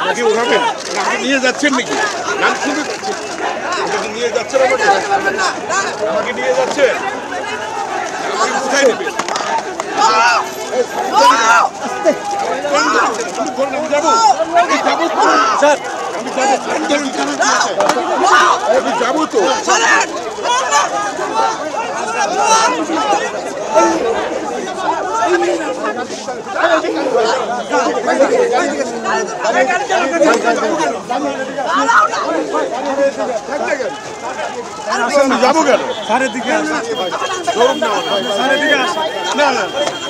নাকি উঠাবেন? আমাকে নিয়ে যাচ্ছেন নাকি? গান শুনতে যাচ্ছেন? আমাকে নিয়ে যাচ্ছেন? আমাকে নিয়ে যাচ্ছে? আমাকে কোথায় নেবেন? আমি যাবো স্যার, আমি যাবো তো। যাবো কেন? সারের দিকে সারের দিকে না না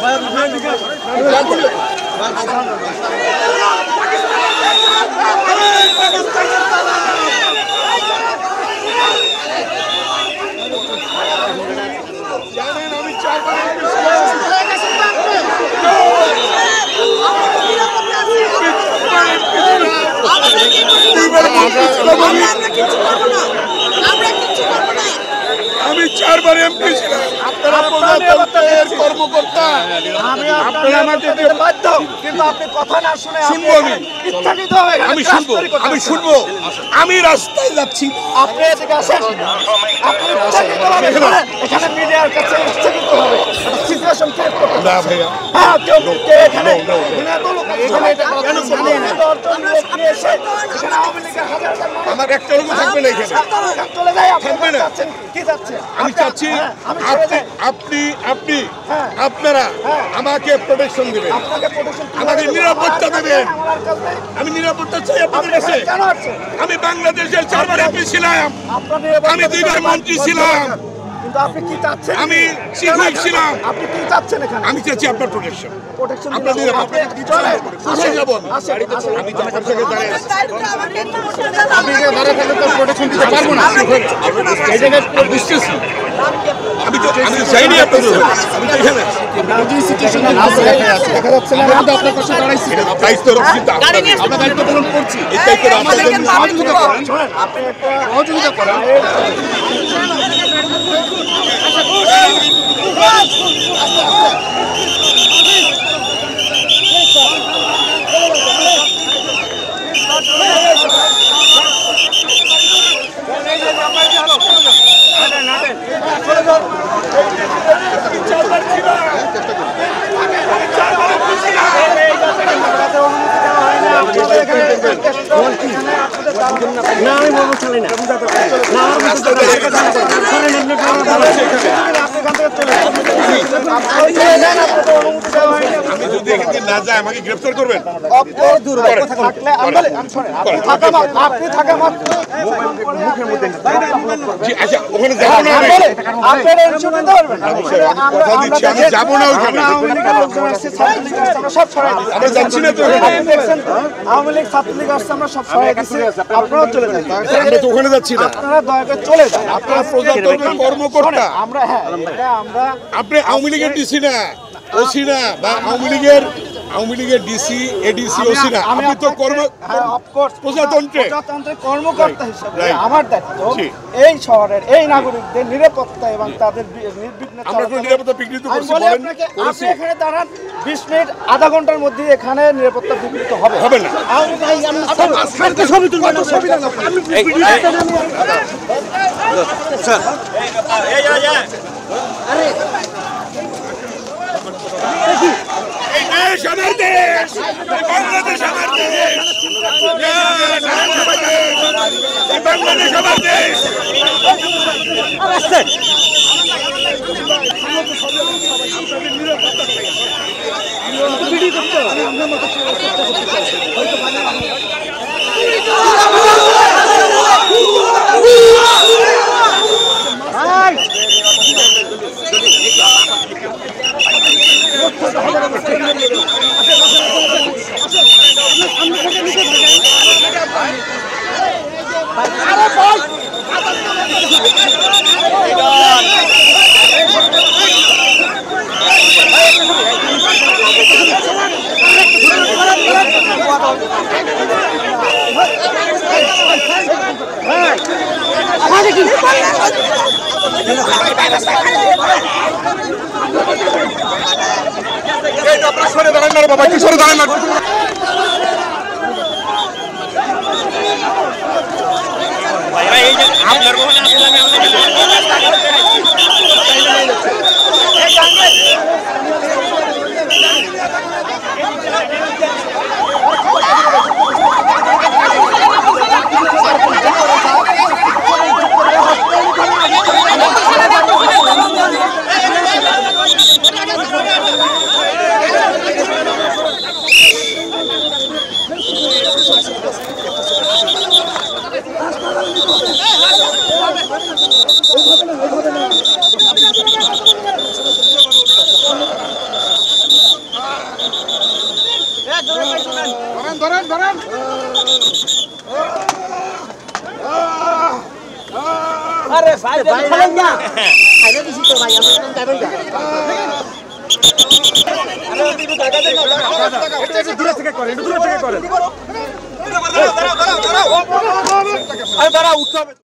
জানেন আমি 4 বার এমপি ছিলাম। আপনারা প্রজাতন্ত্রের কর্মকর্তা, আপনারা আমাকে বাধ্য, কিন্তু আপনি কথা না শুনে শুনবো আমি শুনবো। আমি রাস্তায় যাচ্ছি, আপনি এদিকে আসেন। আপনি এখানে মিডিয়ার কাছে ইচ্ছাকৃত হবে সিচুয়েশন ক্রিয়েট করতে না ভাইয়া। হ্যাঁ, কেউ এখানে আমার একটা লোক থাকবে না এখানে, চলে যায়। থাকবে না, কি যাচ্ছে? আমি চাচ্ছি আপনি আপনারা আমাকে প্রোটেকশন দেবেন, আমাকে নিরাপত্তা দেবেন। আমি নিরাপত্তা চাই আপনাদের কাছে। আমি বাংলাদেশের 4 বার এমপি ছিলাম, আমি 2 বার মন্ত্রী ছিলাম, আপনি কি চাচ্ছেন? আমি চিফ হুইপ ছিলাম। আপনি কি চাচ্ছেন এখানে? আমি চাচ্ছি আপনার প্রোটেকশন। আপনাদের কোথায় যাব? আমি আপনার থেকে দাঁড়িয়ে আছি। আপনি দাঁড়িয়ে থাকলে তো প্রোটেকশন দিতে পারবো না। এই জায়গায় বুঝতেছি আমি তো চাইনি আপনাদের। আমি তো এখানে যে সিচুয়েশনে দেখা যাচ্ছে না, আমি তো আপনার পাশে দাঁড়াইছি। দায়িত্ব রক্ষিতা আমরা দায়িত্ব পালন করছি। এই দায়িত্ব আমাদের সহযোগিতা করেন। আপনি একটা সহযোগিতা করেন। না আমি বলবো চলে না, আমি যদি এখানে না যাই আমাকে গ্রেফতার করবেন। আপনি থাকা মাত্র আচ্ছা ওখানে যাবো না, আমি যাবো না ওখানে। সব ছড়াই আমরা যাচ্ছি না তো, আওয়ামী লীগ ছাত্রলীগ আসছে, আমরা সব ছড়াই দিচ্ছি। আপনারাও চলে যান, আমরা তো ওখানে যাচ্ছি না। আপনারা দয়া করে চলে যান, আপনারা প্রজাতন্ত্রের কর্মকর্তা। আমরা হ্যাঁ আমরা আপনি আওয়ামী লীগের ডিসি না, ওসি না, বা আওয়ামী লীগের ডিসি এডিসি ওসি না। আপনি তো প্রজাতন্ত্রের কর্মকর্তা হিসেবে আমার দায়িত্ব এই শহরের এই নাগরিকদের নিরাপত্তা এবং তাদের নির্বিঘ্নতা। আমরা কোনো নিরাপত্তা বিঘ্নিত করছি বলেন? আপনি এখানে দাঁড়ান 20 মিনিট আধা ঘন্টার মধ্যে এখানে নিরাপত্তা বিঘ্নিত হবে না। ছবি তুলবেন, ছবি দেন আরে এই দেশ আমার দেশ, বাংলাদেশ আমার দেশ, বাংলাদেশ আমার দেশ। সরে দাঁড়ান না বাবা, কি সরে দাঁড়ান না। এই যে আপনার বলে আসলে আমি ধরেন আরে ভাই চলেন না আরে দিছি তো ভাই আমরা যাবেন না আরে দিদি টাকা দেন না একটু দূরে থেকে করেন আরে দাঁড়া উঠতে হবে।